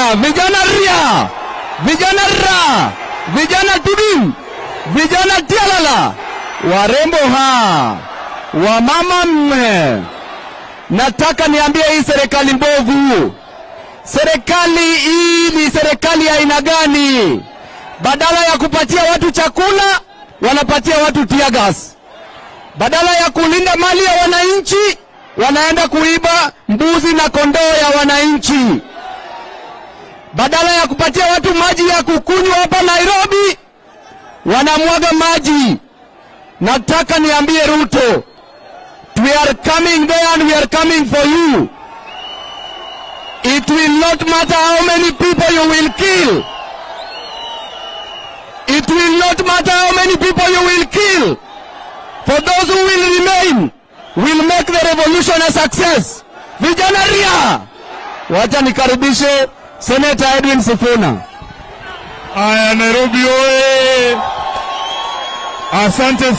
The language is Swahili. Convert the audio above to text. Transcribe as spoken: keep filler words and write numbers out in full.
vijana ria, vijana ra, vijana tudim, vijana tialala, warembo ha, wamama mme. Nataka niambie hii serikali mbovu. Serikali hii ni serikali ya aina gani? Badala ya kupatia watu chakula, wanapatia watu tear gas. Badala ya kulinda mali ya wananchi, wanaenda kuiba mbuzi na kondoo ya wananchi. Badala ya kupatia watu maji ya kukunywa hapa Nairobi, wanamwaga maji. Nataka niambie Ruto, we are coming there and we are coming for you. It will not matter how many people you will kill. It will not matter how many people you will kill. For those who will remain, will make the revolution a success. Vijana ria. Wacha nikaribishe Senator Edwin Sifuna. Aya, Nairobi oye. Asante.